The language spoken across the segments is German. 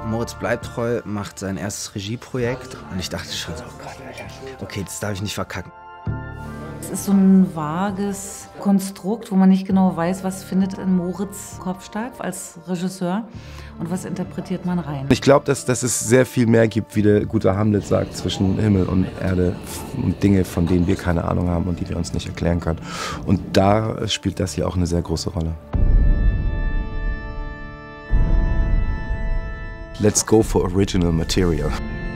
Moritz bleibt treu macht sein erstes Regieprojekt und ich dachte schon so, oh Gott, Alter, okay, das darf ich nicht verkacken. Es ist so ein vages Konstrukt, wo man nicht genau weiß, was findet in Moritz' Kopf statt als Regisseur und was interpretiert man rein. Ich glaube, dass es sehr viel mehr gibt, wie der gute Hamlet sagt, zwischen Himmel und Erde und Dinge, von denen wir keine Ahnung haben und die wir uns nicht erklären können. Und da spielt das hier auch eine sehr große Rolle. Let's go for original material.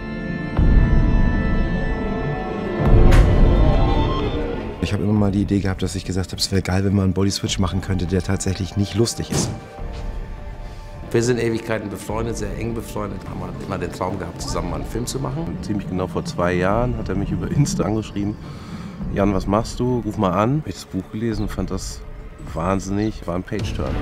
Ich habe immer mal die Idee gehabt, dass ich gesagt habe, es wäre geil, wenn man einen Bodyswitch machen könnte, der tatsächlich nicht lustig ist. Wir sind Ewigkeiten befreundet, sehr eng befreundet, haben halt immer den Traum gehabt, zusammen mal einen Film zu machen. Ziemlich genau vor 2 Jahren hat er mich über Insta angeschrieben. Jan, was machst du? Ruf mal an. Ich habe das Buch gelesen und fand das wahnsinnig, war ein Page-Turner.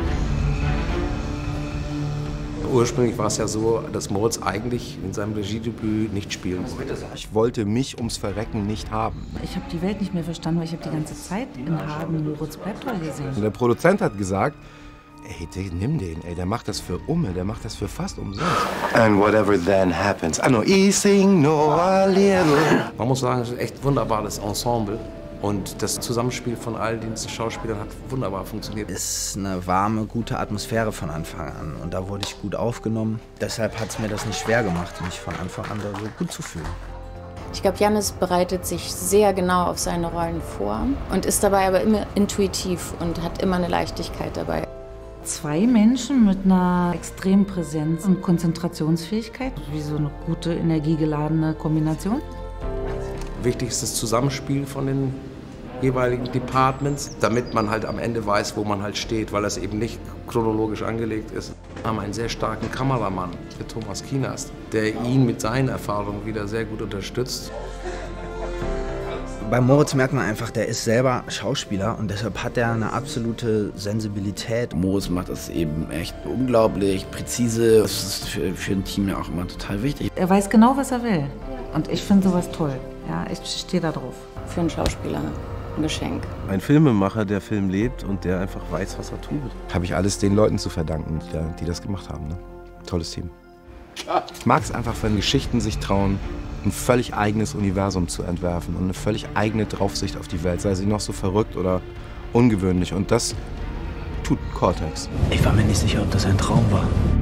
Ursprünglich war es ja so, dass Moritz eigentlich in seinem Regiedebüt nicht spielen wollte. Ich wollte mich ums Verrecken nicht haben. Ich habe die Welt nicht mehr verstanden, weil ich habe die ganze Zeit in Hagen Moritz bleibt treu gesehen. Und der Produzent hat gesagt, ey, nimm den, ey, der macht das für der macht das für fast umsonst. And whatever then happens, I know easing no a little. Man muss sagen, es ist ein echt wunderbares Ensemble. Und das Zusammenspiel von all den Schauspielern hat wunderbar funktioniert. Es ist eine warme, gute Atmosphäre von Anfang an und da wurde ich gut aufgenommen. Deshalb hat es mir das nicht schwer gemacht, mich von Anfang an da so gut zu fühlen. Ich glaube, Jannis bereitet sich sehr genau auf seine Rollen vor und ist dabei aber immer intuitiv und hat immer eine Leichtigkeit dabei. 2 Menschen mit einer extremen Präsenz und Konzentrationsfähigkeit, wie so eine gute, energiegeladene Kombination. Wichtig ist das Zusammenspiel von den jeweiligen Departments, damit man halt am Ende weiß, wo man halt steht, weil das eben nicht chronologisch angelegt ist. Wir haben einen sehr starken Kameramann, der Thomas Kienast, der ihn mit seinen Erfahrungen wieder sehr gut unterstützt. Bei Moritz merkt man einfach, der ist selber Schauspieler und deshalb hat er eine absolute Sensibilität. Moritz macht das eben echt unglaublich präzise. Das ist für ein Team ja auch immer total wichtig. Er weiß genau, was er will und ich finde sowas toll. Ja, ich stehe da drauf. Für einen Schauspieler ein Geschenk. Ein Filmemacher, der Film lebt und der einfach weiß, was er tut. Habe ich alles den Leuten zu verdanken, die das gemacht haben. Ne? Tolles Team. Ich mag es einfach, wenn Geschichten sich trauen, ein völlig eigenes Universum zu entwerfen und eine völlig eigene Draufsicht auf die Welt, sei sie noch so verrückt oder ungewöhnlich. Und das tut Cortex. Ich war mir nicht sicher, ob das ein Traum war.